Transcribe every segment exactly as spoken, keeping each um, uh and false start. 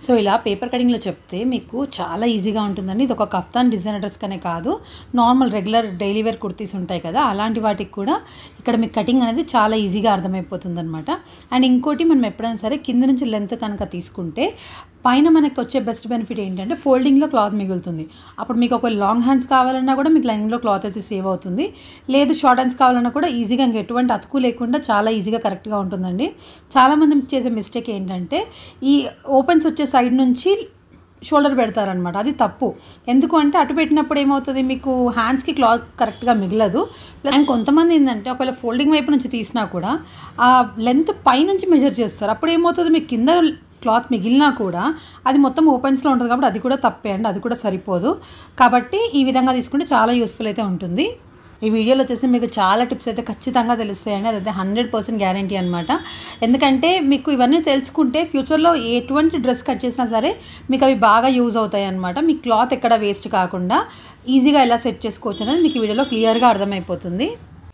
So ఇలా paper కటింగ్లో చెప్తే మీకు చాలా ఈజీగా ఉంటుందండి. ఇది ఒక కఫ్తాన్ డిజైనర్ డ్రెస్ కనే కాదు, normal regular daily wear kurtis ఉంటాయి కదా, అలాంటి వాటికి కూడా ఇక్కడ మీకు కటింగ్ అనేది చాలా ఈజీగా అర్థమైపోతుంది అనమాట. అండ్ ఇంకోటి, మనం ఎప్పుడైనా సరే కింద నుంచి లెంత్ కనుక తీసుకుంటే పైన మనకి వచ్చే బెస్ట్ బెనిఫిట్ ఏంటంటే ఫోల్డింగ్లో క్లాత్ మిగులుతుంది. అప్పుడు మీకు ఒక లాంగ్ హ్యాండ్స్ కావాలన్నా కూడా మీకు లైనింగ్లో క్లాత్ అయితే సేవ్ అవుతుంది. లేదు షార్ట్ హ్యాండ్స్ కావాలన్నా కూడా ఈజీగా ఇంక ఎటువంటి అతుకు లేకుండా చాలా ఈజీగా కరెక్ట్గా ఉంటుందండి. చాలామంది చేసే మిస్టేక్ ఏంటంటే ఈ ఓపెన్స్ వచ్చే సైడ్ నుంచి షోల్డర్ పెడతారనమాట. అది తప్పు. ఎందుకు అంటే అటు పెట్టినప్పుడు ఏమవుతుంది, మీకు హ్యాండ్స్కి క్లాత్ కరెక్ట్గా మిగలదు. అండ్ కొంతమంది ఏంటంటే ఒకవేళ ఫోల్డింగ్ వైపు నుంచి తీసినా కూడా ఆ లెంత్ పైనుంచి మెజర్ చేస్తారు. అప్పుడు ఏమవుతుంది, మీకు కింద క్లాత్ మిగిలినా కూడా అది మొత్తం ఓపెన్స్లో ఉంటుంది కాబట్టి అది కూడా తప్పే అండి, అది కూడా సరిపోదు. కాబట్టి ఈ విధంగా తీసుకుంటే చాలా యూస్ఫుల్ అయితే ఉంటుంది. ఈ వీడియోలో వచ్చేసి మీకు చాలా టిప్స్ అయితే ఖచ్చితంగా తెలుస్తాయండి. అదైతే హండ్రెడ్ పర్సెంట్ గ్యారంటీ అనమాట. ఎందుకంటే మీకు ఇవన్నీ తెలుసుకుంటే ఫ్యూచర్లో ఎటువంటి డ్రెస్ కట్ చేసినా సరే మీకు అవి బాగా యూజ్ అవుతాయి అనమాట. మీ క్లాత్ ఎక్కడ వేస్ట్ కాకుండా ఈజీగా ఎలా సెట్ చేసుకోవచ్చు అనేది మీకు ఈ వీడియోలో క్లియర్గా అర్థమైపోతుంది.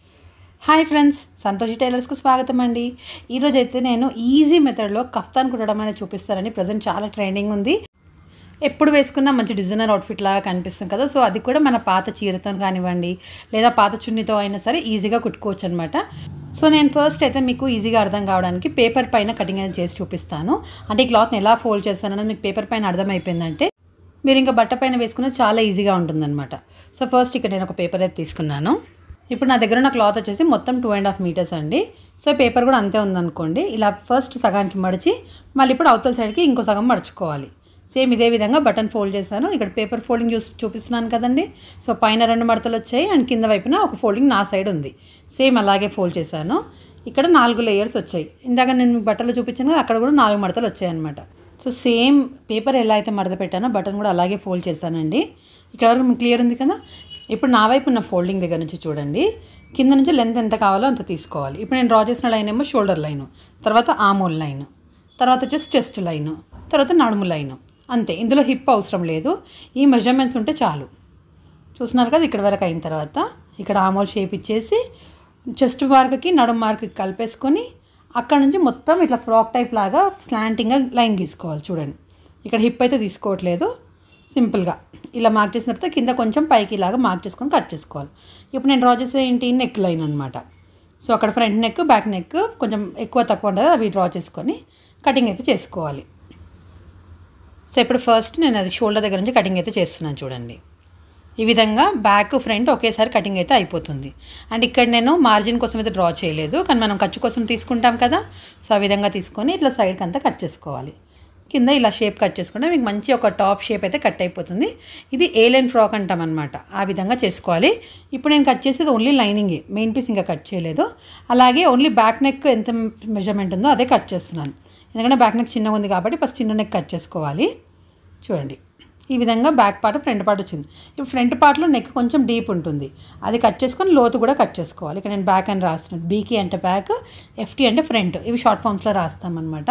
హాయ్ ఫ్రెండ్స్, సంతోషి టైలర్స్కు స్వాగతం అండి. ఈరోజు అయితే నేను ఈజీ మెథడ్లో కఫ్తాన్ కుట్టడం అనేది చూపిస్తానండి. ప్రజెంట్ చాలా ట్రెండింగ్ ఉంది. ఎప్పుడు వేసుకున్నా మంచి డిజైనర్ అవుట్ఫిట్ లాగా కనిపిస్తుంది కదా, సో అది కూడా మన పాత చీరతో కానివ్వండి లేదా పాత చున్నీతో అయినా సరే ఈజీగా కుట్టుకోవచ్చు అనమాట. సో నేను ఫస్ట్ అయితే మీకు ఈజీగా అర్థం కావడానికి పేపర్ పైన కటింగ్ అనేది చేసి చూపిస్తాను. అంటే ఈ క్లాత్ని ఎలా ఫోల్డ్ చేస్తాను అనేది మీకు పేపర్ పైన అర్థమైపోయిందంటే మీరు ఇంకా బట్ట పైన వేసుకున్న చాలా ఈజీగా ఉంటుందన్నమాట. సో ఫస్ట్ ఇక్కడ నేను ఒక పేపర్ అయితే తీసుకున్నాను. ఇప్పుడు నా దగ్గర ఉన్న క్లాత్ వచ్చేసి మొత్తం టూ అండ్ హాఫ్ మీటర్స్ అండి. సో పేపర్ కూడా అంతే ఉందనుకోండి. ఇలా ఫస్ట్ సగానికి మడిచి మళ్ళీ ఇప్పుడు అవతల సైడ్కి ఇంకో సగం మడుచుకోవాలి. సేమ్ ఇదే విధంగా బటన్ ఫోల్డ్ చేశాను. ఇక్కడ పేపర్ ఫోల్డింగ్ చూసి చూపిస్తున్నాను కదండి. సో పైన రెండు మడతలు వచ్చాయి అండ్ కింద వైపున ఒక ఫోల్డింగ్ నా సైడ్ ఉంది. సేమ్ అలాగే ఫోల్డ్ చేశాను. ఇక్కడ నాలుగు లేయర్స్ వచ్చాయి. ఇందాక నేను బట్టలు చూపించాను కదా, అక్కడ కూడా నాలుగు మడతలు వచ్చాయి అనమాట. సో సేమ్ పేపర్ ఎలా అయితే మడత పెట్టానో బటన్ కూడా అలాగే ఫోల్డ్ చేశానండి. ఇక్కడ వరకు మీకు క్లియర్ ఉంది కదా. ఇప్పుడు నా వైపు ఉన్న ఫోల్డింగ్ దగ్గర నుంచి చూడండి, కింద నుంచి లెంత్ ఎంత కావాలో అంత తీసుకోవాలి. ఇప్పుడు నేను డ్రా చేసిన లైన్ ఏమో షోల్డర్ లైను, తర్వాత ఆమోల్ లైను, తర్వాత వచ్చేసి చెస్ట్ లైను, తర్వాత నడుము లైను, అంతే. ఇందులో హిప్ అవసరం లేదు. ఈ మెజర్మెంట్స్ ఉంటే చాలు. చూస్తున్నారు కదా, ఇక్కడ వరకు అయిన తర్వాత ఇక్కడ ఆమోల్ షేప్ ఇచ్చేసి చెస్ట్ మార్క్కి నడుము మార్క్కి కలిపేసుకొని అక్కడ నుంచి మొత్తం ఇట్లా ఫ్రాక్ టైప్ లాగా స్లాంటింగ్గా లైన్ గీసుకోవాలి. చూడండి, ఇక్కడ హిప్ అయితే తీసుకోవట్లేదు. సింపుల్గా ఇలా మార్క్ చేసిన తర్వాత కింద కొంచెం పైకి ఇలాగా మార్క్ చేసుకొని కట్ చేసుకోవాలి. ఇప్పుడు నేను డ్రా చేసే ఏంటి, నెక్ లైన్ అనమాట. సో అక్కడ ఫ్రంట్ నెక్ బ్యాక్ నెక్ కొంచెం ఎక్కువ తక్కువ ఉంటుంది, అవి డ్రా చేసుకొని కటింగ్ అయితే చేసుకోవాలి. సో ఇప్పుడు ఫస్ట్ నేను అది షోల్డర్ దగ్గర నుంచి కటింగ్ అయితే చేస్తున్నాను. చూడండి, ఈ విధంగా బ్యాక్ ఫ్రంట్ ఒకేసారి కటింగ్ అయితే అయిపోతుంది. అండ్ ఇక్కడ నేను మార్జిన్ కోసం అయితే డ్రా చేయలేదు, కానీ మనం ఖర్చు కోసం తీసుకుంటాం కదా, సో ఆ విధంగా తీసుకొని ఇట్లా సైడ్కి అంతా కట్ చేసుకోవాలి. కింద ఇలా షేప్ కట్ చేసుకుంటే మీకు మంచి ఒక టాప్ షేప్ అయితే కట్ అయిపోతుంది. ఇది ఏ లైన్ ఫ్రాక్ అంటాం అనమాట, ఆ విధంగా చేసుకోవాలి. ఇప్పుడు నేను కట్ చేసేది ఓన్లీ లైనింగే, మెయిన్ పీస్ ఇంకా కట్ చేయలేదు. అలాగే ఓన్లీ బ్యాక్ నెక్ ఎంత మెజర్మెంట్ ఉందో అదే కట్ చేస్తున్నాను. ఎందుకంటే బ్యాక్ నెక్ చిన్నగా ఉంది కాబట్టి ఫస్ట్ చిన్న నెక్ కట్ చేసుకోవాలి. చూడండి, ఈ విధంగా బ్యాక్ పార్ట్ ఫ్రంట్ పార్ట్ వచ్చింది. ఇప్పుడు ఫ్రంట్ పార్ట్లో నెక్ కొంచెం డీప్ ఉంటుంది, అది కట్ చేసుకొని లోతు కూడా కట్ చేసుకోవాలి. ఇక్కడ నేను బ్యాక్ అని రాస్తున్నాను. బీకి అంటే బ్యాక్, ఎఫ్టీ అంటే ఫ్రంట్, ఇవి షార్ట్ ఫామ్స్లో రాస్తామన్నమాట.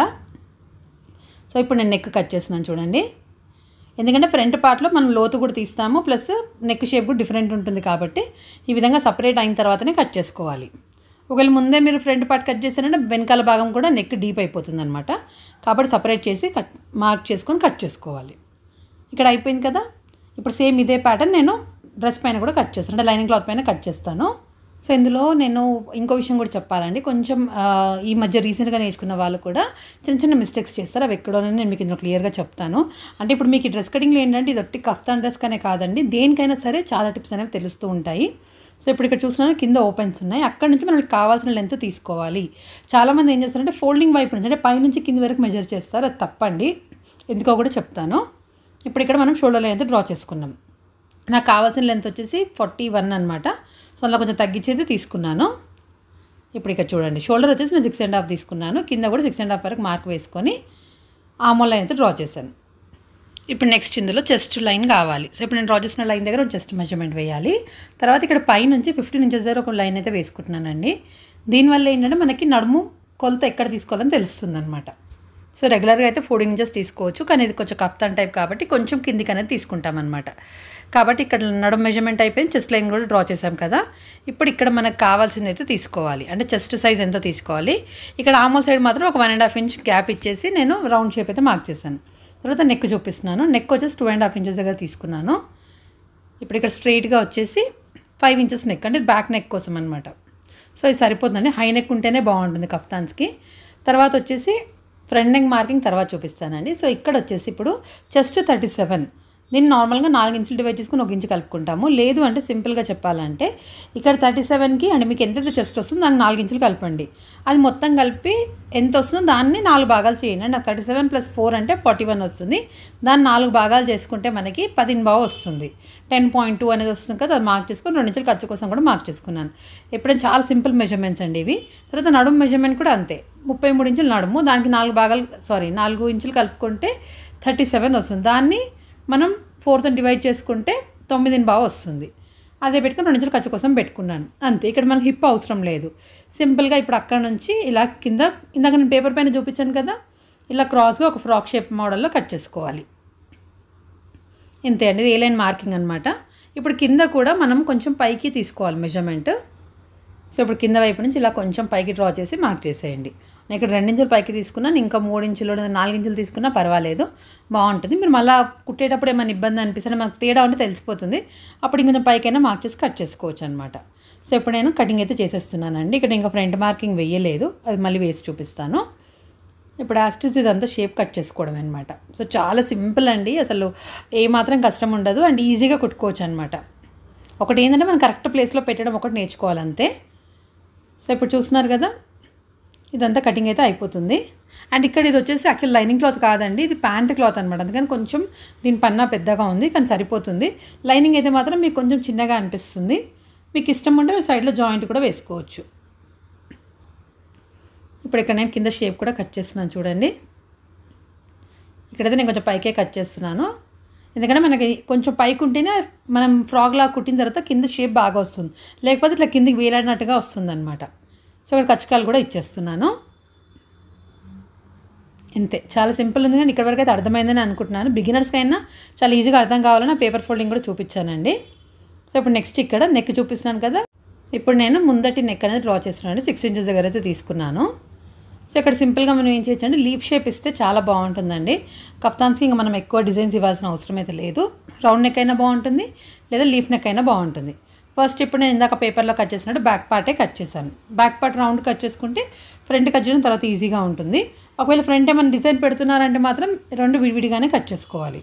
సో ఇప్పుడు నేను నెక్ కట్ చేస్తున్నాను. చూడండి, ఎందుకంటే ఫ్రంట్ పార్ట్లో మనం లోతు కూడా తీస్తాము, ప్లస్ నెక్ షేప్ కూడా డిఫరెంట్ ఉంటుంది కాబట్టి ఈ విధంగా సపరేట్ అయిన తర్వాతనే కట్ చేసుకోవాలి. ఒకవేళ ముందే మీరు ఫ్రంట్ పార్ట్ కట్ చేశారంటే వెనకాల భాగం కూడా నెక్ డీప్ అయిపోతుంది అనమాట. కాబట్టి సపరేట్ చేసి కట్ మార్క్ చేసుకొని కట్ చేసుకోవాలి. ఇక్కడ అయిపోయింది కదా. ఇప్పుడు సేమ్ ఇదే ప్యాటర్న్ నేను డ్రెస్ పైన కూడా కట్ చేస్తాను, అంటే లైనింగ్ క్లాత్ పైన కట్ చేస్తాను. సో ఇందులో నేను ఇంకో విషయం కూడా చెప్పాలండి. కొంచెం ఈ మధ్య రీసెంట్గా నేర్చుకున్న వాళ్ళు కూడా చిన్న చిన్న మిస్టేక్స్ చేస్తారు. అవి ఎక్కడోనని నేను మీకు ఇందులో క్లియర్గా చెప్తాను. అంటే ఇప్పుడు మీకు ఈ డ్రెస్ కటింగ్లో ఏంటంటే ఇది ఒట్టి కఫ్తాన్ డ్రెస్ కనే కాదండి, దేనికైనా సరే చాలా టిప్స్ అనేవి తెలుస్తూ ఉంటాయి. సో ఇప్పుడు ఇక్కడ చూసినా కింద ఓపెన్స్ ఉన్నాయి, అక్కడ నుంచి మనకి కావాల్సిన లెంత్ తీసుకోవాలి. చాలామంది ఏం చేస్తారంటే ఫోల్డింగ్ వైపు నుంచి అంటే పైనుంచి కింద వరకు మెజర్ చేస్తారు, అది తప్పండి. ఎందుకో కూడా చెప్తాను. ఇప్పుడు ఇక్కడ మనం షోల్డర్ లెంత్ డ్రా చేసుకున్నాం. నాకు కావాల్సిన లెంత్ వచ్చేసి ఫార్టీ వన్ అనమాట. సో అందులో కొంచెం తగ్గించేది తీసుకున్నాను. ఇప్పుడు ఇక్కడ చూడండి, షోల్డర్ వచ్చేసి నేను సిక్స్ అండ్ హాఫ్ తీసుకున్నాను, కింద కూడా సిక్స్ అండ్ హాఫ్ వరకు మార్క్ వేసుకొని ఆమోల్ లైన్ అయితే డ్రా చేశాను. ఇప్పుడు నెక్స్ట్ ఇందులో చెస్ట్ లైన్ కావాలి. సో ఇప్పుడు నేను డ్రా చేసిన లైన్ దగ్గర చెస్ట్ మెజర్మెంట్ వేయాలి. తర్వాత ఇక్కడ పై నుంచి ఫిఫ్టీన్ ఇంచెస్ దగ్గర ఒక లైన్ అయితే వేసుకుంటున్నానండి. దీనివల్ల ఏంటంటే మనకి నడుము కొలత ఎక్కడ తీసుకోవాలని తెలుస్తుంది అనమాట. సో రెగ్యులర్గా అయితే ఫోర్టీన్ ఇంచెస్ తీసుకోవచ్చు, కానీ ఇది కొంచెం కఫ్తాన్ టైప్ కాబట్టి కొంచెం కిందికి అనేది తీసుకుంటాం అనమాట. కాబట్టి ఇక్కడ నడుము మెజర్మెంట్ అయిపోయింది, చెస్ట్ లైన్ కూడా డ్రా చేసాం కదా. ఇప్పుడు ఇక్కడ మనకు కావాల్సింది అయితే తీసుకోవాలి, అంటే చెస్ట్ సైజ్ ఎంతో తీసుకోవాలి. ఇక్కడ ఆమోల్ సైడ్ మాత్రం ఒక one and half inch gap ఇచ్చేసి నేను రౌండ్ షేప్ అయితే మార్క్ చేశాను. తర్వాత నెక్ చూపిస్తున్నాను. నెక్ వచ్చేసి టూ అండ్ హాఫ్ ఇంచెస్ దగ్గర తీసుకున్నాను. ఇప్పుడు ఇక్కడ స్ట్రైట్గా వచ్చేసి ఫైవ్ ఇంచెస్ నెక్, అంటే బ్యాక్ నెక్ కోసం అనమాట. సో ఇది సరిపోతుందండి, హై నెక్ ఉంటేనే బాగుంటుంది కఫ్తాన్స్కి. తర్వాత వచ్చేసి ఫ్రంట్ నెక్ మార్కింగ్ తర్వాత చూపిస్తానండి. సో ఇక్కడ వచ్చేసి ఇప్పుడు చెస్ట్ థర్టీ సెవెన్, దీన్ని నార్మల్గా నాలుగు ఇంచులు డివైడ్ చేసుకుని ఒక ఇంచు కలుపుకుంటాము. లేదు అంటే సింపుల్గా చెప్పాలంటే ఇక్కడ థర్టీ సెవెన్కి అంటే మీకు ఎంతైతే చెస్ట్ వస్తుందో దానికి నాలుగు ఇంచులు కలపండి. అది మొత్తం కలిపి ఎంత వస్తుందో దాన్ని నాలుగు భాగాలు చేయండి. అంటే థర్టీ సెవెన్ ప్లస్ ఫోర్ అంటే ఫార్టీ వన్ వస్తుంది. దాన్ని నాలుగు భాగాలు చేసుకుంటే మనకి పదిహేను బావు వస్తుంది. టెన్ పాయింట్ టూ అనేది వస్తుంది కదా, అది మార్క్ చేసుకొని రెండు ఇంచులు ఖర్చు కోసం కూడా మార్క్ చేసుకున్నాను. ఎప్పుడైనా చాలా సింపుల్ మెజర్మెంట్స్ అండి ఇవి. తర్వాత నడుము మెజర్మెంట్ కూడా అంతే, ముప్పై మూడు ఇంచులు నడుము, దానికి నాలుగు భాగాలు సారీ నాలుగు ఇంచులు కలుపుకుంటే థర్టీ సెవెన్ వస్తుంది. దాన్ని మనం ఫోర్తో డివైడ్ చేసుకుంటే తొమ్మిదిని బాగా వస్తుంది. అదే పెట్టుకుని రెండు ఇంచులు ఖర్చు కోసం పెట్టుకున్నాను అంతే. ఇక్కడ మనకి హిప్ అవసరం లేదు. సింపుల్గా ఇప్పుడు అక్కడ నుంచి ఇలా కింద, ఇందాక నేను పేపర్ పైన చూపించాను కదా, ఇలా క్రాస్గా ఒక ఫ్రాక్ షేప్ మోడల్లో కట్ చేసుకోవాలి. ఇంతే అండి, ఇది ఏ లైన్ మార్కింగ్ అనమాట. ఇప్పుడు కింద కూడా మనం కొంచెం పైకి తీసుకోవాలి మెజర్మెంట్. సో ఇప్పుడు కింద వైపు నుంచి ఇలా కొంచెం పైకి డ్రా చేసి మార్క్ చేసేయండి. నేను ఇక్కడ రెండు ఇంచులు పైకి తీసుకున్నాను, ఇంకా మూడు ఇంచులు నాలుగు ఇంచులు తీసుకున్నా పర్వాలేదు, బాగుంటుంది. మీరు మళ్ళీ కుట్టేటప్పుడు ఏమైనా ఇబ్బంది అనిపిస్తే మనకు తేడా ఉంటే తెలిసిపోతుంది, అప్పుడు ఇంకొంచెం పైకైనా మార్క్ చేసి కట్ చేసుకోవచ్చు అనమాట. సో ఇప్పుడు నేను కటింగ్ అయితే చేసేస్తున్నానండి. ఇక్కడ ఇంకా ఫ్రంట్ మార్కింగ్ వేయలేదు, అది మళ్ళీ వేసి చూపిస్తాను. ఇప్పుడు యాస్టిస్ ఇదంతా షేప్ కట్ చేసుకోవడం అనమాట. సో చాలా సింపుల్ అండి, అసలు ఏమాత్రం కష్టం ఉండదు అండ్ ఈజీగా కుట్టుకోవచ్చు అనమాట. ఒకటి ఏంటంటే మనం కరెక్ట్ ప్లేస్లో పెట్టడం ఒకటి నేర్చుకోవాలంతే. సో ఇప్పుడు చూస్తున్నారు కదా, ఇదంతా కటింగ్ అయితే అయిపోతుంది. అండ్ ఇక్కడ ఇది వచ్చేసి యాక్చువల్ లైనింగ్ క్లాత్ కాదండి, ఇది ప్యాంట్ క్లాత్ అనమాట. అందుకని కొంచెం దీని పన్నా పెద్దగా ఉంది, కానీ సరిపోతుంది. లైనింగ్ అయితే మాత్రం మీకు కొంచెం చిన్నగా అనిపిస్తుంది. మీకు ఇష్టం ఉంటే సైడ్లో జాయింట్ కూడా వేసుకోవచ్చు. ఇప్పుడు ఇక్కడ నేను కింద షేప్ కూడా కట్ చేస్తున్నాను చూడండి. ఇక్కడైతే నేను కొంచెం పైకే కట్ చేస్తున్నాను, ఎందుకంటే మనకి కొంచెం పైకి ఉంటేనే మనం ఫ్రాక్ లాగా కుట్టిన తర్వాత కింద షేప్ బాగా వస్తుంది, లేకపోతే ఇట్లా కిందికి వేలాడినట్టుగా వస్తుంది అనమాట. సో ఇక్కడ కచ్చకాలు కూడా ఇచ్చేస్తున్నాను. ఇంతే, చాలా సింపుల్ ఉంది. కానీ ఇక్కడ వరకు అయితే అర్థమైందని అనుకుంటున్నాను. బిగినర్స్కి అయినా చాలా ఈజీగా అర్థం కావాలని పేపర్ ఫోల్డింగ్ కూడా చూపించానండి. సో ఇప్పుడు నెక్స్ట్ ఇక్కడ నెక్ చూపిస్తున్నాను కదా, ఇప్పుడు నేను ముందటి నెక్ అనేది డ్రా చేస్తున్నాను. సిక్స్ ఇంచెస్ దగ్గర అయితే తీసుకున్నాను. సో ఇక్కడ సింపుల్గా మనం ఏం చేయొచ్చు అంటే లీఫ్ షేప్ ఇస్తే చాలా బాగుంటుందండి. కఫ్తాన్స్కి ఇంకా మనం ఎక్కువ డిజైన్స్ ఇవ్వాల్సిన అవసరం అయితే లేదు. రౌండ్ నెక్ అయినా బాగుంటుంది, లేదా లీఫ్ నెక్ అయినా బాగుంటుంది. ఫస్ట్ ఇప్పుడు నేను ఇందాక పేపర్లో కట్ చేసినట్టు బ్యాక్ పార్టే కట్ చేశాను. బ్యాక్ పార్ట్ రౌండ్ కట్ చేసుకుంటే ఫ్రంట్ కట్ చేయడం తర్వాత ఈజీగా ఉంటుంది. ఒకవేళ ఫ్రంట్ ఏమైనా డిజైన్ పెడుతున్నారంటే మాత్రం రెండు విడివిడిగానే కట్ చేసుకోవాలి.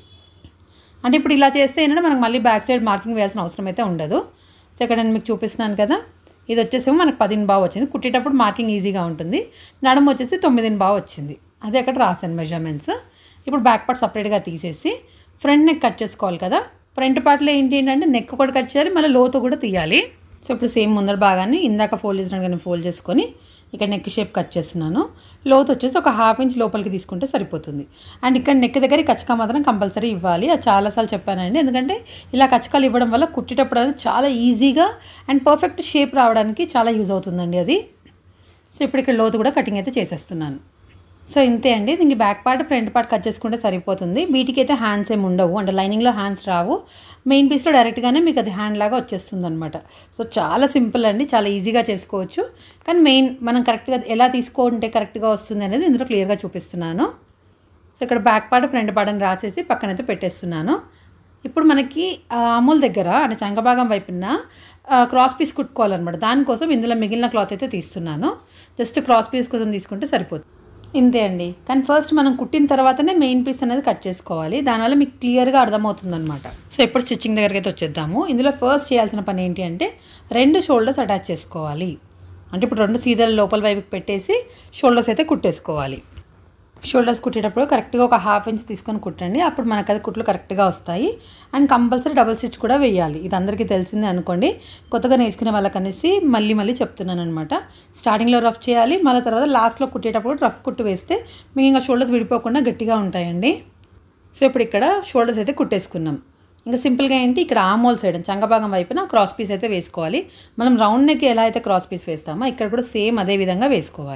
అంటే ఇప్పుడు ఇలా చేస్తే ఏంటంటే మనకు మళ్ళీ బ్యాక్ సైడ్ మార్కింగ్ వేయాల్సిన అవసరం అయితే ఉండదు. సో ఇక్కడ నేను మీకు చూపిస్తున్నాను కదా, ఇది వచ్చేసేమో మనకు పదిహేను బాగా వచ్చింది. కుట్టేటప్పుడు మార్కింగ్ ఈజీగా ఉంటుంది. నడుము వచ్చేసి తొమ్మిదిని బాగా వచ్చింది, అదే అక్కడ రాశాను మెజర్మెంట్స్. ఇప్పుడు బ్యాక్ పార్ట్ సపరేట్గా తీసేసి ఫ్రంట్ నెక్ కట్ చేసుకోవాలి కదా. ఫ్రంట్ పార్ట్లో ఏంటి ఏంటంటే నెక్ ఒకటి కట్ చేయాలి, మళ్ళీ లోతు కూడా తీయాలి. సో ఇప్పుడు సేమ్ ముందర భాగాన్ని ఇందాక ఫోల్డ్ చేసినట్టుగా నేను ఫోల్డ్ చేసుకొని ఇక్కడ నెక్ షేప్ కట్ చేస్తున్నాను. లోతు వచ్చేసి ఒక హాఫ్ ఇంచ్ లోపలికి తీసుకుంటే సరిపోతుంది. అండ్ ఇక్కడ నెక్ దగ్గర కచ్చకా మాత్రం కంపల్సరీ ఇవ్వాలి, అది చాలాసార్లు చెప్పానండి. ఎందుకంటే ఇలా కచ్చకాలు ఇవ్వడం వల్ల కుట్టేటప్పుడు అనేది చాలా ఈజీగా అండ్ పర్ఫెక్ట్ షేప్ రావడానికి చాలా యూజ్ అవుతుందండి అది. సో ఇప్పుడు ఇక్కడ లోతు కూడా కటింగ్ అయితే చేసేస్తున్నాను. సో ఇంతే అండి, దీనికి back part front part cut చేసుకుంటే సరిపోతుంది. వీటికి అయితే హ్యాండ్స్ ఏమి ఉండవు, అంటే లైనింగ్లో హ్యాండ్స్ రావు. మెయిన్ పీస్లో డైరెక్ట్గానే మీకు అది హ్యాండ్ లాగా వచ్చేస్తుంది అనమాట. సో చాలా సింపుల్ అండి, చాలా ఈజీగా చేసుకోవచ్చు. కానీ మెయిన్ మనం కరెక్ట్గా ఎలా తీసుకుంటే కరెక్ట్గా వస్తుంది అనేది ఇందులో క్లియర్గా చూపిస్తున్నాను. సో ఇక్కడ బ్యాక్ పార్ట్ ఫ్రంట్ పార్ట్ అని రాసేసి పక్కనైతే పెట్టేస్తున్నాను. ఇప్పుడు మనకి అమూల్ దగ్గర అంటే చంకభాగం వైపున క్రాస్ పీస్ కుట్టుకోవాలన్నమాట. దానికోసం ఇందులో మిగిలిన క్లాత్ అయితే తీస్తున్నాను. జస్ట్ క్రాస్ పీస్ కోసం తీసుకుంటే సరిపోతుంది. ఇంతే అండి, కానీ ఫస్ట్ మనం కుట్టిన తర్వాతనే మెయిన్ పీస్ అనేది కట్ చేసుకోవాలి. దానివల్ల మీకు క్లియర్గా అర్థమవుతుంది అనమాట. సో ఇప్పుడు స్టిచ్చింగ్ దగ్గరికి అయితే వచ్చేద్దాము. ఇందులో ఫస్ట్ చేయాల్సిన పని ఏంటి అంటే రెండు షోల్డర్స్ అటాచ్ చేసుకోవాలి. అంటే ఇప్పుడు రెండు సీదాలు లోపల వైపుకి పెట్టేసి షోల్డర్స్ అయితే కుట్టేసుకోవాలి. షోల్డర్స్ కుట్టేటప్పుడు కరెక్ట్గా ఒక హాఫ్ ఇంచ్ తీసుకొని కుట్టండి, అప్పుడు మనకు అది కుట్లు కరెక్ట్గా వస్తాయి. అండ్ కంపల్సరీ డబుల్ స్టిచ్ కూడా వేయాలి. ఇది అందరికీ తెలిసిందే అనుకోండి, కొత్తగా నేర్చుకునే వాళ్ళకి అనేసి మళ్ళీ మళ్ళీ చెప్తున్నాను అనమాట. స్టార్టింగ్లో రఫ్ చేయాలి, మళ్ళీ తర్వాత లాస్ట్లో కుట్టేటప్పుడు రఫ్ కుట్టు వేస్తే మీకు ఇంకా షోల్డర్స్ విడిపోకుండా గట్టిగా ఉంటాయండి. సో ఇప్పుడు ఇక్కడ షోల్డర్స్ అయితే కుట్టేసుకున్నాం. ఇంకా సింపుల్గా ఏంటి, ఇక్కడ ఆమోల్ సైడ్ చంకభాగం వైపున క్రాస్ పీస్ అయితే వేసుకోవాలి. మనం రౌండ్ నెక్ ఎలా అయితే క్రాస్ పీస్ వేస్తామో ఇక్కడ కూడా సేమ్ అదే విధంగా వేసుకోవాలి.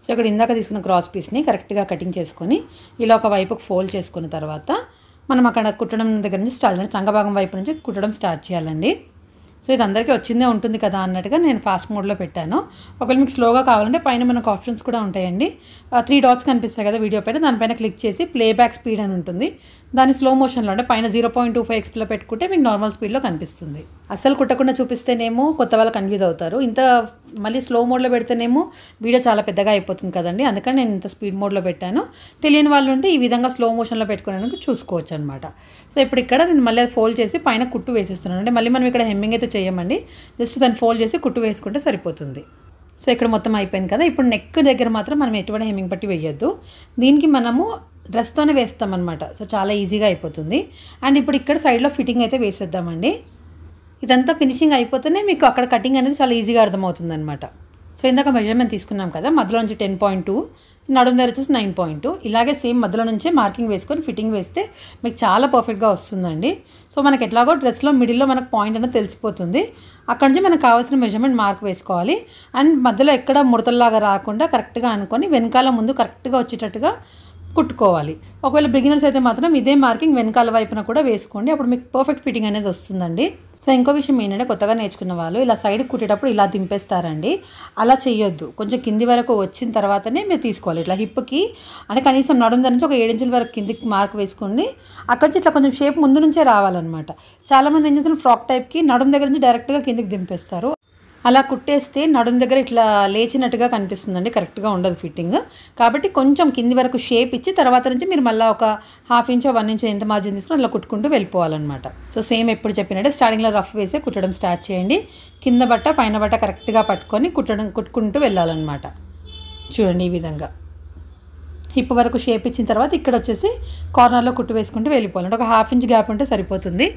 సో ఇక్కడ ఇందాక తీసుకున్న క్రాస్ పీస్ని కరెక్ట్గా కటింగ్ చేసుకొని ఇలా ఒక వైపుకు ఫోల్డ్ చేసుకున్న తర్వాత మనం అక్కడ కుట్టడం దగ్గర నుంచి స్టార్ట్ చేయాలి. చంగభాగం వైపు నుంచి కుట్టడం స్టార్ట్ చేయాలండి. సో ఇది అందరికీ వచ్చిందే ఉంటుంది కదా అన్నట్టుగా నేను ఫాస్ట్ మోడ్లో పెట్టాను. ఒకవేళ మీకు స్లోగా కావాలంటే పైన మనకు ఆప్షన్స్ కూడా ఉంటాయండి. త్రీ డాట్స్ కనిపిస్తాయి కదా వీడియో పైన, దానిపైన క్లిక్ చేసి ప్లేబ్యాక్ స్పీడ్ అని ఉంటుంది. దాన్ని స్లో మోషన్లో అంటే పైన జీరో పాయింట్ టూ ఫైవ్ ఎక్స్లో పెట్టుకుంటే మీకు నార్మల్ స్పీడ్లో కనిపిస్తుంది. అస్సలు కుట్టకుండా చూపిస్తేనేమో కొత్త వాళ్ళు కన్ఫ్యూజ్ అవుతారు. ఇంత మళ్ళీ స్లో మోడ్లో పెడితేనేమో వీడియో చాలా పెద్దగా అయిపోతుంది కదండి, అందుకని నేను ఇంత స్పీడ్ మోడ్లో పెట్టాను. తెలియని వాళ్ళు ఉంటే ఈ విధంగా స్లో మోషన్లో పెట్టుకోవడానికి చూసుకోవచ్చు అనమాట. సో ఇప్పుడు ఇక్కడ నేను మళ్ళీ ఫోల్డ్ చేసి పైన కుట్టు వేసేస్తున్నాను. అంటే మళ్ళీ మనం ఇక్కడ హెమ్మింగ్ అయితే చేయమండి, జస్ట్ దాన్ని ఫోల్డ్ చేసి కుట్టు వేసుకుంటే సరిపోతుంది. సో ఇక్కడ మొత్తం అయిపోయింది కదా. ఇప్పుడు నెక్ దగ్గర మాత్రం మనం ఎటువంటి హెమ్మింగ్ పట్టి వేయొద్దు. దీనికి మనము డ్రెస్తోనే వేస్తామన్నమాట. సో చాలా ఈజీగా అయిపోతుంది. అండ్ ఇప్పుడు ఇక్కడ సైడ్లో ఫిట్టింగ్ అయితే వేసేద్దామండి. ఇదంతా ఫినిషింగ్ అయిపోతేనే మీకు అక్కడ కటింగ్ అనేది చాలా ఈజీగా అర్థమవుతుంది అనమాట. సో ఇందాక మెజర్మెంట్ తీసుకున్నాం కదా, మధ్యలో నుంచి టెన్ పాయింట్ టూ, నడుము దగ్గర వచ్చేసి నైన్ పాయింట్ టూ, ఇలాగే సేమ్ మధ్యలో నుంచే మార్కింగ్ వేసుకొని ఫిట్టింగ్ వేస్తే మీకు చాలా పర్ఫెక్ట్గా వస్తుందండి. సో మనకి ఎట్లాగో డ్రెస్లో మిడిల్లో మనకు పాయింట్ అనేది తెలిసిపోతుంది. అక్కడ నుంచి మనకు కావాల్సిన మెజర్మెంట్ మార్క్ వేసుకోవాలి. అండ్ మధ్యలో ఎక్కడ ముడతల్లాగా రాకుండా కరెక్ట్గా అనుకొని వెనకాల ముందు కరెక్ట్గా వచ్చేటట్టుగా కుట్టుకోవాలి. ఒకవేళ బిగినర్స్ అయితే మాత్రం ఇదే మార్కింగ్ వెనకాల వైపున కూడా వేసుకోండి, అప్పుడు మీకు పర్ఫెక్ట్ ఫిట్టింగ్ అనేది వస్తుందండి. సో ఇంకో విషయం ఏంటంటే కొత్తగా నేర్చుకున్న వాళ్ళు ఇలా సైడ్ కుట్టేటప్పుడు ఇలా దింపేస్తారండి. అలా చేయొద్దు. కొంచెం కింది వరకు వచ్చిన తర్వాతనే మీరు తీసుకోవాలి. ఇట్లా హిప్కి అంటే కనీసం నడుము దగ్గర నుంచి ఒక ఏడు ఇంచుల వరకు కిందికి మార్క్ వేసుకోండి. అక్కడి నుంచి ఇట్లా కొంచెం షేప్ ముందు నుంచే రావాలన్నమాట. చాలామంది ఏం చేస్తారు, ఫ్రాక్ టైప్కి నడుము దగ్గర నుంచి డైరెక్ట్గా కిందికి దింపేస్తారు. అలా కుట్టేస్తే నడుము దగ్గర ఇట్లా లేచినట్టుగా కనిపిస్తుందండి, కరెక్ట్గా ఉండదు ఫిట్టింగ్. కాబట్టి కొంచెం కింది వరకు షేప్ ఇచ్చి తర్వాత నుంచి మీరు మళ్ళీ ఒక హాఫ్ ఇంచో వన్ ఇంచో ఎంత మార్జిన్ తీసుకుని అలా కుట్టుకుంటూ వెళ్ళిపోవాలన్నమాట. సో సేమ్ ఎప్పుడు చెప్పినట్టే స్టార్టింగ్లో రఫ్ వేసి కుట్టడం స్టార్ట్ చేయండి. కింద బట్ట పైన బట్ట కరెక్ట్గా పట్టుకొని కుట్టడం కుట్టుకుంటూ వెళ్ళాలన్నమాట. చూడండి ఈ విధంగా హిప్ వరకు షేప్ ఇచ్చిన తర్వాత ఇక్కడ వచ్చేసి కార్నర్లో కుట్టు వేసుకుంటూ వెళ్ళిపోవాలంటే ఒక హాఫ్ ఇంచ్ గ్యాప్ ఉంటే సరిపోతుంది.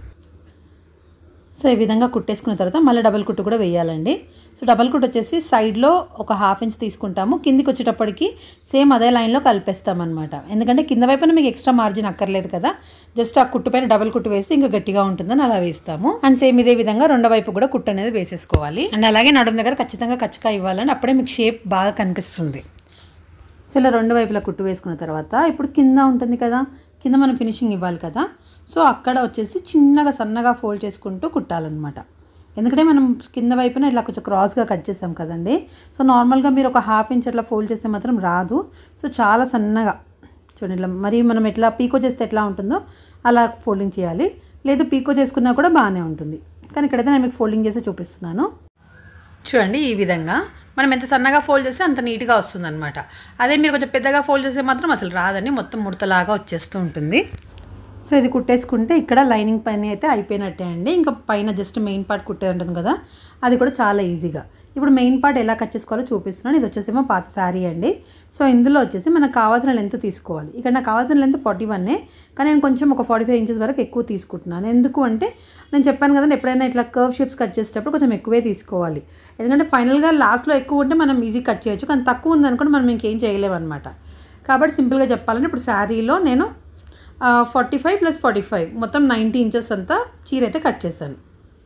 సో ఈ విధంగా కుట్టేసుకున్న తర్వాత మళ్ళీ డబల్ కుట్టు కూడా వేయాలండి. సో డబల్ కుట్టు వచ్చేసి సైడ్లో ఒక హాఫ్ ఇంచ్ తీసుకుంటాము, కిందికి వచ్చేటప్పటికి సేమ్ అదే లైన్లో కలిపేస్తామన్నమాట. ఎందుకంటే కింద వైపున మీకు ఎక్స్ట్రా మార్జిన్ అక్కర్లేదు కదా, జస్ట్ ఆ కుట్టు పైన డబల్ కుట్టు వేసి ఇంకా గట్టిగా ఉంటుందని అలా వేస్తాము. అండ్ సేమ్ ఇదే విధంగా రెండో వైపు కూడా కుట్టు అనేది వేసేసుకోవాలి. అండ్ అలాగే నడుము దగ్గర ఖచ్చితంగా కచ్చకా ఇవ్వాలండి, అప్పుడే మీకు షేప్ బాగా కనిపిస్తుంది. సో ఇలా రెండు వైపులా కుట్టు వేసుకున్న తర్వాత ఇప్పుడు కింద ఉంటుంది కదా, కింద మనం ఫినిషింగ్ ఇవ్వాలి కదా. సో అక్కడ వచ్చేసి చిన్నగా సన్నగా ఫోల్డ్ చేసుకుంటూ కుట్టాలన్నమాట. ఎందుకంటే మనం కింద వైపున ఇట్లా కొంచెం క్రాస్గా కట్ చేసాం కదండి. సో నార్మల్గా మీరు ఒక హాఫ్ ఇంచ్ అట్లా ఫోల్డ్ చేస్తే మాత్రం రాదు. సో చాలా సన్నగా చూడండి, ఇట్లా మరి మనం ఎట్లా పీకో చేస్తే ఎట్లా ఉంటుందో అలా ఫోల్డింగ్ చేయాలి. లేదు పీకో చేసుకున్నా కూడా బాగానే ఉంటుంది, కానీ ఇక్కడైతే నేను మీకు ఫోల్డింగ్ చేసి చూపిస్తున్నాను. చూడండి ఈ విధంగా మనం ఎంత సన్నగా ఫోల్డ్ చేస్తే అంత నీట్గా వస్తుంది అనమాట. అదే మీరు కొంచెం పెద్దగా ఫోల్డ్ చేస్తే మాత్రం అసలు రాదండి, మొత్తం ముడతలాగా వచ్చేస్తూ ఉంటుంది. సో ఇది కుట్టేసుకుంటే ఇక్కడ లైనింగ్ పైన అయితే అయిపోయినట్టే అండి. ఇంకా పైన జస్ట్ మెయిన్ పార్ట్ కుట్టే ఉంటుంది కదా, అది కూడా చాలా ఈజీగా. ఇప్పుడు మెయిన్ పార్ట్ ఎలా కట్ చేసుకోవాలో చూపిస్తున్నాను. ఇది వచ్చేసేమో పాత శారీ అండి. సో ఇందులో వచ్చేసి మనకు కావాల్సిన లెంత్ తీసుకోవాలి. ఇక్కడ నాకు కావాల్సిన లెంత్ ఫార్టీ వన్నే, కానీ నేను కొంచెం ఒక ఫార్టీ ఫైవ్ ఇంచెస్ వరకు ఎక్కువ తీసుకుంటున్నాను. ఎందుకు అంటే నేను చెప్పాను కదండి, ఎప్పుడైనా ఇట్లా కర్వ్ షేప్స్ కట్ చేసేటప్పుడు కొంచెం ఎక్కువే తీసుకోవాలి. ఎందుకంటే ఫైనల్గా లాస్ట్లో ఎక్కువ ఉంటే మనం ఈజీ కట్ చేయొచ్చు, కానీ తక్కువ ఉందనుకోండి మనం ఇంకేం చేయలేము అనమాట. కాబట్టి సింపుల్గా చెప్పాలంటే ఇప్పుడు శారీలో నేను forty five plus forty five మొత్తం నైంటీ ఇంచెస్ అంతా చీర అయితే కట్ చేశాను.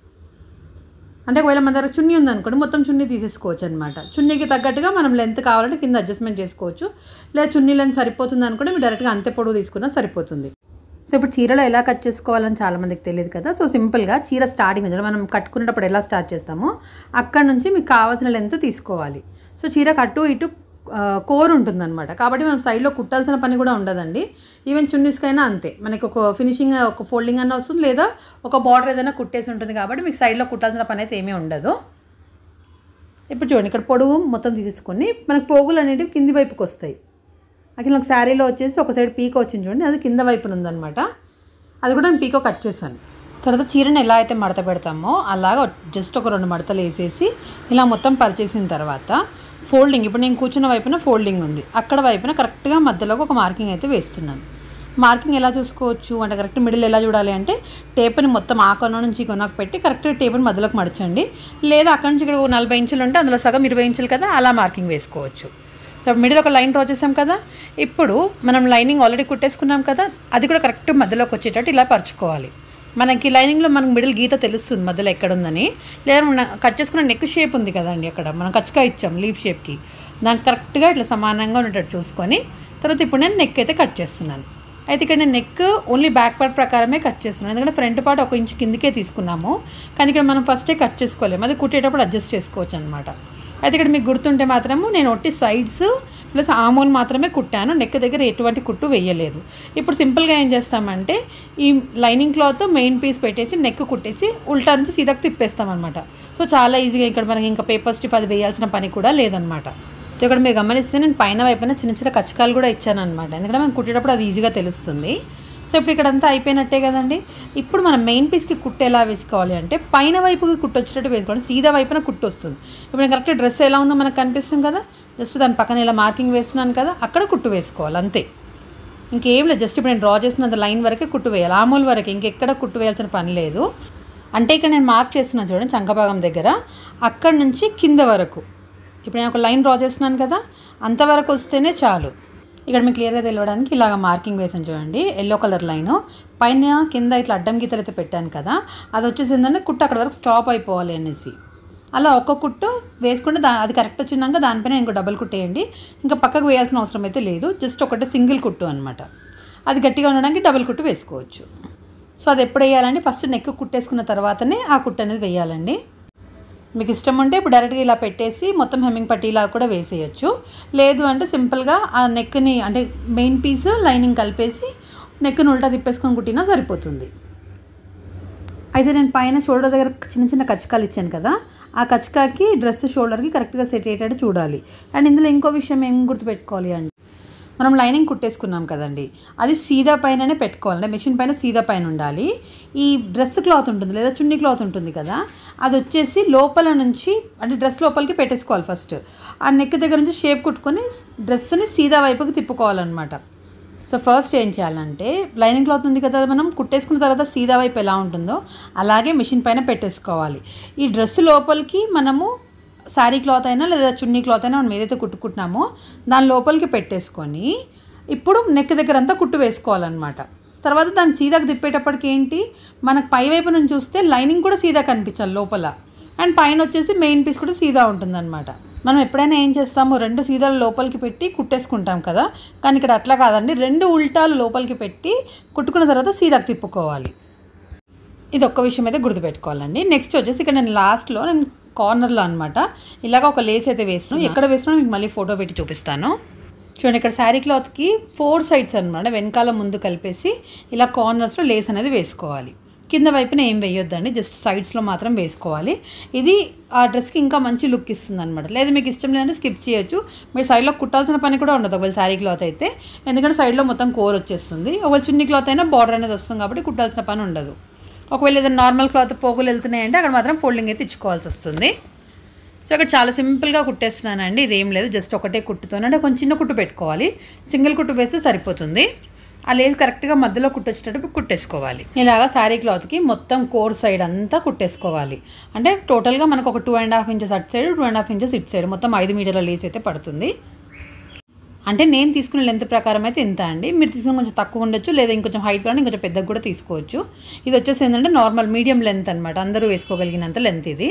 అంటే ఒకవేళ మన దగ్గర చున్నీ ఉందనుకోండి మొత్తం చున్నీ తీసేసుకోవచ్చు అనమాట. చున్నీకి తగ్గట్టుగా మనం లెంత్ కావాలంటే కింద అడ్జస్ట్మెంట్ చేసుకోవచ్చు, లేదా చున్నీ లెంత్ సరిపోతుంది అనుకోండి మీరు డైరెక్ట్గా అంతే పొడవు తీసుకున్నా సరిపోతుంది. సో ఇప్పుడు చీరలో ఎలా కట్ చేసుకోవాలని చాలామందికి తెలియదు కదా. సో సింపుల్గా చీర స్టార్టింగ్ నుంచి మనం కట్టుకునేటప్పుడు ఎలా స్టార్ట్ చేస్తామో అక్కడ నుంచి మీకు కావాల్సిన లెంత్ తీసుకోవాలి. సో చీరకు అటు ఇటు కోర్ ఉంటుందన్నమాట, కాబట్టి మనం సైడ్లో కుట్టాల్సిన పని కూడా ఉండదండి. ఈవెన్ చున్నీస్కైనా అంతే, మనకి ఒక ఫినిషింగ్ ఒక ఫోల్డింగ్ అన్న వస్తుంది, లేదా ఒక బార్డర్ ఏదైనా కుట్టేసి ఉంటుంది, కాబట్టి మీకు సైడ్లో కుట్టాల్సిన పని అయితే ఏమీ ఉండదు. ఇప్పుడు చూడండి ఇక్కడ పొడవు మొత్తం తీసేసుకొని మనకు పోగులు అనేవి కింది వైపుకి వస్తాయి. అక్కడ నాకు శారీలో వచ్చేసి ఒక సైడ్ పీకో వచ్చింది చూడండి, అది కింద వైపున ఉందన్నమాట. అది కూడా నేను పీకో కట్ చేశాను. తర్వాత చీరను ఎలా అయితే మడత పెడతామో అలాగా జస్ట్ ఒక రెండు మడతలు వేసేసి ఇలా మొత్తం పరిచేసిన తర్వాత ఫోల్డింగ్, ఇప్పుడు నేను కూర్చున్న వైపున ఫోల్డింగ్ ఉంది, అక్కడ వైపున కరెక్ట్గా మధ్యలోకి ఒక మార్కింగ్ అయితే వేస్తున్నాను. మార్కింగ్ ఎలా చూసుకోవచ్చు అంటే కరెక్ట్ మిడిల్ ఎలా చూడాలి అంటే టేప్ని మొత్తం ఆ కొన నుంచి ఈ కొనకు పెట్టి కరెక్ట్గా టేప్ని మధ్యలోకి మడచండి, లేదా అక్కడి నుంచి ఇక్కడ నలభై ఇంచులు ఉంటే అందులో సగం ఇరవై ఇంచులు కదా అలా మార్కింగ్ వేసుకోవచ్చు. సో మిడిల్ ఒక లైన్ డ్రా చేసాం కదా, ఇప్పుడు మనం లైనింగ్ ఆల్రెడీ కుట్టేసుకున్నాం కదా, అది కూడా కరెక్ట్ మధ్యలోకి వచ్చేటట్టు ఇలా పరుచుకోవాలి. మనకి లైనింగ్లో మనకు మిడిల్ గీత తెలుస్తుంది మధ్యలో ఎక్కడ ఉందని, లేదా మనం కట్ చేసుకున్న నెక్ షేప్ ఉంది కదండి, అక్కడ మనం కచ్చగా ఇచ్చాం లీఫ్ షేప్కి, దానికి కరెక్ట్గా ఇట్లా సమానంగా ఉండేటట్టు చూసుకొని తర్వాత ఇప్పుడు నేను నెక్ అయితే కట్ చేస్తున్నాను. అయితే ఇక్కడ నేను నెక్ ఓన్లీ బ్యాక్ పార్ట్ ప్రకారమే కట్ చేస్తున్నాను, ఎందుకంటే ఫ్రంట్ పార్ట్ ఒక ఇంచు కిందకే తీసుకున్నాము. కానీ ఇక్కడ మనం ఫస్టే కట్ చేసుకోలేము, అది కుట్టేటప్పుడు అడ్జస్ట్ చేసుకోవచ్చు అనమాట. అయితే ఇక్కడ మీకు గుర్తుంటే మాత్రము నేను ఒట్టి సైడ్స్ ప్లస్ ఆమోల్ మాత్రమే కుట్టాను, నెక్ దగ్గర ఎటువంటి కుట్టు వేయలేదు. ఇప్పుడు సింపుల్గా ఏం చేస్తామంటే ఈ లైనింగ్ క్లాత్ మెయిన్ పీస్ పెట్టేసి నెక్ కుట్టేసి ఉల్టా నుంచి సీదాకు తిప్పేస్తాం అనమాట. సో చాలా ఈజీగా ఇక్కడ మనకి ఇంకా పేపర్ స్ట్రిప్ అది వేయాల్సిన పని కూడా లేదనమాట. సో ఇక్కడ మీరు గమనిస్తే నేను పైన వైపున చిన్న చిన్న కచ్చకాలు కూడా ఇచ్చాను అనమాట, ఎందుకంటే మనం కుట్టేటప్పుడు అది ఈజీగా తెలుస్తుంది. సో ఇప్పుడు ఇక్కడంతా అయిపోయినట్టే కదండి. ఇప్పుడు మనం మెయిన్ పీస్కి కుట్టు ఎలా వేసుకోవాలి అంటే పైన వైపుకి కుట్టు వచ్చేటట్టు వేసుకోవాలి, సీదా వైపున కుట్టు వస్తుంది. ఇప్పుడు నేను కరెక్ట్ డ్రెస్ ఎలా ఉందో మనకు కనిపిస్తుంది కదా, జస్ట్ దాని పక్కన ఇలా మార్కింగ్ వేస్తున్నాను కదా, అక్కడ కుట్టు వేసుకోవాలి అంతే, ఇంకేం లేదు. జస్ట్ ఇప్పుడు నేను డ్రా చేసినంత లైన్ వరకే కుట్టు వేయాలి, ఆమూల్ వరకు, ఇంకెక్కడ కుట్టు వేయాల్సిన పని లేదు. అంటే ఇక్కడ నేను మార్క్ చేస్తున్నాను చూడండి చంకభాగం దగ్గర, అక్కడ నుంచి కింద వరకు ఇప్పుడు నేను ఒక లైన్ డ్రా చేస్తున్నాను కదా, అంతవరకు వస్తేనే చాలు. ఇక్కడ మీకు క్లియర్గా తెలియడానికి ఇలాగ మార్కింగ్ వేసాను చూడండి, ఎల్లో కలర్ లైను పైన కింద ఇట్లా అడ్డం గీతలు అయితే పెట్టాను కదా, అది వచ్చేసి ఏంటంటే కుట్టు అక్కడ వరకు స్టాప్ అయిపోవాలి అనేసి అలా ఒక్క కుట్టు వేసుకుంటే దా అది కరెక్ట్ వచ్చినాక దానిపైన ఇంకో డబుల్ కుట్టేయండి. ఇంకా పక్కకు వేయాల్సిన అవసరం అయితే లేదు, జస్ట్ ఒకటే సింగిల్ కుట్టు అనమాట. అది గట్టిగా ఉండడానికి డబుల్ కుట్టు వేసుకోవచ్చు. సో అది ఎప్పుడు వేయాలండి, ఫస్ట్ నెక్ కుట్టేసుకున్న తర్వాతనే ఆ కుట్టు అనేది వేయాలండి. మీకు ఇష్టం ఉంటే ఇప్పుడు డైరెక్ట్గా ఇలా పెట్టేసి మొత్తం హెమ్మింగ్ పట్టీలా కూడా వేసేయచ్చు, లేదు అంటే సింపుల్గా ఆ నెక్ని అంటే మెయిన్ పీస్ లైనింగ్ కలిపేసి నెక్ని ఉల్టా తిప్పేసుకొని కుట్టినా సరిపోతుంది. అయితే నేను పైన షోల్డర్ దగ్గర చిన్న చిన్న కచ్చకాలు ఇచ్చాను కదా, ఆ కచ్చకాకి డ్రెస్ షోల్డర్కి కరెక్ట్గా సెట్ అయ్యేటట్టు చూడాలి. అండ్ ఇందులో ఇంకో విషయం ఏం గుర్తుపెట్టుకోవాలి అంటే మనం లైనింగ్ కుట్టేసుకున్నాం కదండి, అది సీదా పైననే పెట్టుకోవాలి, అంటే మిషన్ పైన సీదా పైన ఉండాలి. ఈ డ్రెస్ క్లాత్ ఉంటుంది లేదా చున్నీ క్లాత్ ఉంటుంది కదా, అది వచ్చేసి లోపల నుంచి అంటే డ్రెస్ లోపలికి పెట్టేసుకోవాలి. ఫస్ట్ ఆ నెక్ దగ్గర నుంచి షేప్ కుట్టుకొని డ్రెస్ని సీదా వైపుకి తిప్పుకోవాలన్నమాట. సో ఫస్ట్ ఏం చేయాలంటే లైనింగ్ క్లాత్ ఉంది కదా, మనం కుట్టేసుకున్న తర్వాత సీదా వైపు ఎలా ఉంటుందో అలాగే మిషన్ పైన పెట్టేసుకోవాలి. ఈ డ్రెస్ లోపలికి మనము శారీ క్లాత్ అయినా లేదా చున్నీ క్లాత్ అయినా మనం ఏదైతే కుట్టుకుంటున్నామో దాని లోపలికి పెట్టేసుకొని ఇప్పుడు నెక్ దగ్గర అంతా కుట్టు వేసుకోవాలన్నమాట. తర్వాత దాన్ని సీదాకి తిప్పేటప్పటికి ఏంటి మనకు పై వైపు నుంచి చూస్తే లైనింగ్ కూడా సీదా కనిపించాలి లోపల, అండ్ పైన వచ్చేసి మెయిన్ పీస్ కూడా సీదా ఉంటుందన్నమాట. మనం ఎప్పుడైనా ఏం చేస్తాము, రెండు సీదాలు లోపలికి పెట్టి కుట్టేసుకుంటాం కదా, కానీ ఇక్కడ అట్లా కాదండి, రెండు ఉల్టాలు లోపలికి పెట్టి కుట్టుకున్న తర్వాత సీదాకి తిప్పుకోవాలి. ఇది ఒక్క విషయం అయితే గుర్తుపెట్టుకోవాలండి. నెక్స్ట్ వచ్చేసి ఇక్కడ నేను లాస్ట్లో నేను కార్నర్లో అనమాట ఇలాగ ఒక లేస్ అయితే వేస్తున్నాను, ఎక్కడ వేస్తున్నాను మీకు మళ్ళీ ఫోటో పెట్టి చూపిస్తాను. చూడండి ఇక్కడ శారీ క్లాత్కి ఫోర్ సైడ్స్ అనమాట వెనకాల ముందు కలిపేసి ఇలా కార్నర్స్లో లేస్ అనేది వేసుకోవాలి. కింద వైపున ఏం వేయొద్దండి, జస్ట్ సైడ్స్లో మాత్రం వేసుకోవాలి. ఇది ఆ డ్రెస్కి ఇంకా మంచి లుక్ ఇస్తుంది అనమాట. లేదు మీకు ఇష్టం లేదంటే స్కిప్ చేయొచ్చు, మీరు సైడ్లో కుట్టాల్సిన పని కూడా ఉండదు ఒకవేళ శారీ క్లాత్ అయితే, ఎందుకంటే సైడ్లో మొత్తం కోర్ వచ్చేస్తుంది. ఒకవేళ చున్నీ క్లాత్ అయినా బార్డర్ అనేది వస్తుంది కాబట్టి కుట్టాల్సిన పని ఉండదు. ఒకవేళ ఏదైనా నార్మల్ క్లాత్ పోగులు వెళ్తున్నాయంటే అక్కడ మాత్రం ఫోల్డింగ్ అయితే ఇచ్చుకోవాల్సి వస్తుంది. సో అక్కడ చాలా సింపుల్గా కుట్టేస్తున్నానండి, ఇదేం లేదు, జస్ట్ ఒకటే కుట్టుతోనే అంటే కొంచెం చిన్న కుట్టు పెట్టుకోవాలి, సింగిల్ కుట్టు వేస్తే సరిపోతుంది. ఆ లేస్ కరెక్ట్గా మధ్యలో కుట్టొచ్చేటట్టు కుట్టేసుకోవాలి. ఇలాగా శారీ క్లాత్కి మొత్తం కోర్ సైడ్ అంతా కుట్టేసుకోవాలి. అంటే టోటల్గా మనకు ఒక టూ అండ్ హాఫ్ ఇంచెస్ అటు side two and half inches ఇటు సైడ్ మొత్తం ఐదు మీటర్ల లేస్ అయితే పడుతుంది. అంటే నేను తీసుకున్న లెంత్ ప్రకారం అయితే ఇంత అండి, మీరు తీసుకున్న కొంచెం తక్కువ ఉండొచ్చు లేదా ఇంకొంచెం హైట్ కానీ ఇంకొంచెం పెద్దగా కూడా తీసుకోవచ్చు. ఇది వచ్చేసి ఏంటంటే నార్మల్ మీడియం లెంత్ అనమాట, అందరూ వేసుకోగలిగినంత లెంత్ ఇది.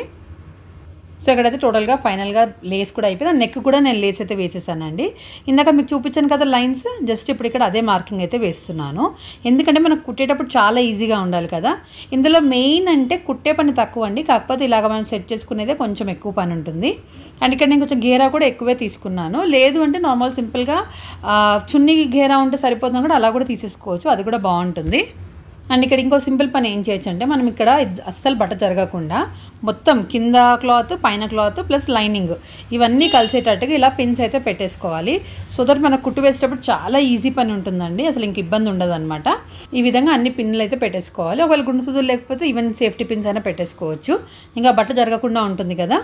సో ఇక్కడైతే టోటల్గా ఫైనల్గా లేస్ కూడా అయిపోయింది, నెక్ కూడా నేను లేస్ అయితే వేసేసానండి. ఇందాక మీకు చూపించాను కదా లైన్స్, జస్ట్ ఇప్పుడు ఇక్కడ అదే మార్కింగ్ అయితే వేస్తున్నాను, ఎందుకంటే మనకు కుట్టేటప్పుడు చాలా ఈజీగా ఉండాలి కదా. ఇందులో మెయిన్ అంటే కుట్టే పని తక్కువ అండి, కాకపోతే ఇలాగ మనం సెట్ చేసుకునేదే కొంచెం ఎక్కువ పని ఉంటుంది. అండ్ ఇక్కడ నేను కొంచెం గేరా కూడా ఎక్కువే తీసుకున్నాను, లేదు అంటే నార్మల్ సింపుల్గా చున్నీ గేరా ఉంటే సరిపోతుంది కూడా అలా కూడా తీసేసుకోవచ్చు, అది కూడా బాగుంటుంది. అండ్ ఇక్కడ ఇంకో సింపుల్ పని ఏం చేయొచ్చు అంటే మనం ఇక్కడ అస్సలు బట్ట జరగకుండా మొత్తం కింద క్లాత్ పైన క్లాత్ ప్లస్ లైనింగ్ ఇవన్నీ కలిసేటట్టుగా ఇలా పిన్స్ అయితే పెట్టేసుకోవాలి. సో దట్ మనకు కుట్టు వేసేటప్పుడు చాలా ఈజీ పని ఉంటుందండి, అసలు ఇంక ఇబ్బంది ఉండదు అనమాట. ఈ విధంగా అన్ని పిన్నులు అయితే పెట్టేసుకోవాలి. ఒకవేళ గుండు సూదులు లేకపోతే ఈవెన్ సేఫ్టీ పిన్స్ అయినా పెట్టేసుకోవచ్చు, ఇంకా బట్ట జరగకుండా ఉంటుంది కదా.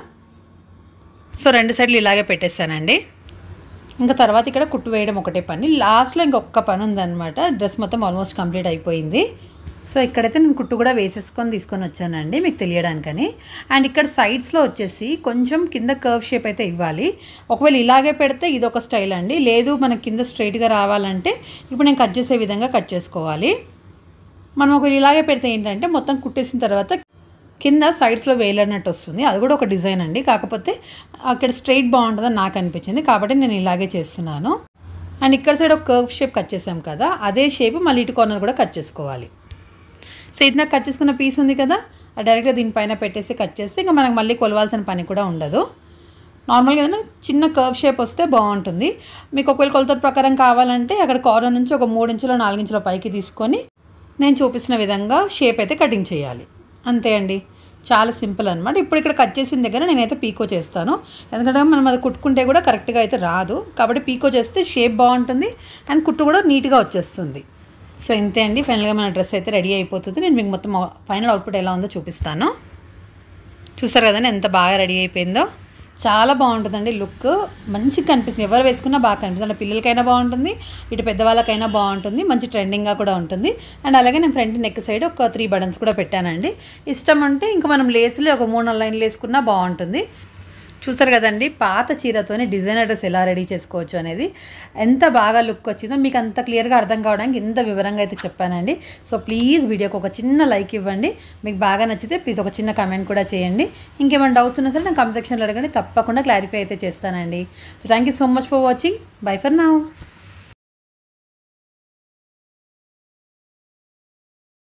సో రెండు సైడ్లు ఇలాగే పెట్టేస్తానండి. ఇంకా తర్వాత ఇక్కడ కుట్టు వేయడం ఒకటే పని, లాస్ట్లో ఇంకొక పని ఉందన్నమాట. డ్రెస్ మొత్తం ఆల్మోస్ట్ కంప్లీట్ అయిపోయింది. సో ఇక్కడైతే నేను కుట్టు కూడా వేసేసుకొని తీసుకొని వచ్చానండి మీకు తెలియడానికని. అండ్ ఇక్కడ సైడ్స్లో వచ్చేసి కొంచెం కింద కర్వ్ షేప్ అయితే ఇవ్వాలి. ఒకవేళ ఇలాగే పెడితే ఇదొక స్టైల్ అండి, లేదు మనకి కింద స్ట్రైట్గా రావాలంటే ఇప్పుడు నేను కట్ చేసే విధంగా కట్ చేసుకోవాలి. మనం ఒకవేళ ఇలాగే పెడితే ఏంటంటే మొత్తం కుట్టేసిన తర్వాత కింద సైడ్స్లో వేలన్నట్టు వస్తుంది, అది కూడా ఒక డిజైన్ అండి. కాకపోతే అక్కడ స్ట్రైట్ బాగుంటుందని నాకు అనిపించింది, కాబట్టి నేను ఇలాగే చేస్తున్నాను. అండ్ ఇక్కడ సైడ్ ఒక కర్వ్ షేప్ కట్ చేసాం కదా, అదే షేప్ మళ్ళీ ఇటు కార్నర్ కూడా కట్ చేసుకోవాలి. సో ఇది నాకు కట్ చేసుకున్న పీస్ ఉంది కదా, డైరెక్ట్గా దీనిపైన పెట్టేసి కట్ చేస్తే ఇంకా మనకు మళ్ళీ కొలవాల్సిన పని కూడా ఉండదు. నార్మల్గా ఏదైనా చిన్న కర్వ్ షేప్ వస్తే బాగుంటుంది. మీకు ఒకవేళ కొలత ప్రకారం కావాలంటే అక్కడ కార్నర్ నుంచి ఒక మూడు ఇంచులో నాలుగు ఇంచుల పైకి తీసుకొని నేను చూపిస్తున్న విధంగా షేప్ అయితే కటింగ్ చేయాలి. అంతే అండి, చాలా సింపుల్ అనమాట. ఇప్పుడు ఇక్కడ కట్ చేసిన దగ్గర నేనైతే పీకో చేస్తాను, ఎందుకంటే మనం అది కుట్టుకుంటే కూడా కరెక్ట్గా అయితే రాదు. కాబట్టి పీకో చేస్తే షేప్ బాగుంటుంది అండ్ కుట్టు కూడా నీట్గా వచ్చేస్తుంది. సో ఇంతే అండి, ఫైనల్గా మన డ్రెస్ అయితే రెడీ అయిపోతుంది. నేను మీకు మొత్తం ఫైనల్ అవుట్పుట్ ఎలా ఉందో చూపిస్తాను. చూసారు కదండి ఎంత బాగా రెడీ అయిపోయిందో, చాలా బాగుంటుందండి. లుక్ మంచిగా కనిపిస్తుంది, ఎవరు వేసుకున్నా బాగా కనిపిస్తుంది. అంటే పిల్లలకైనా బాగుంటుంది, ఇటు పెద్దవాళ్ళకైనా బాగుంటుంది, మంచి ట్రెండింగ్గా కూడా ఉంటుంది. అండ్ అలాగే నేను ఫ్రంట్ నెక్ సైడ్ ఒక త్రీ బటన్స్ కూడా పెట్టానండి. ఇష్టం అంటే ఇంకా మనం లేసులు ఒక మూడు నాలుగు లైన్లు వేసుకున్నా బాగుంటుంది. చూసారు కదండి పాత చీరతోనే డిజైనర్ డ్రెస్ ఎలా రెడీ చేసుకోవచ్చు అనేది ఎంత బాగా లుక్ వచ్చిందో మీకు అంత క్లియర్గా అర్థం కావడానికి ఇంత వివరంగా అయితే చెప్పానండి. సో ప్లీజ్ వీడియోకి ఒక చిన్న లైక్ ఇవ్వండి, మీకు బాగా నచ్చితే ప్లీజ్ ఒక చిన్న కమెంట్ కూడా చేయండి. ఇంకేమైనా డౌట్స్ ఉన్నా సరే నాకు కామెంట్ సెక్షన్లో అడగండి, తప్పకుండా క్లారిఫై అయితే చేస్తానండి. So thank you so much for watching, bye for now.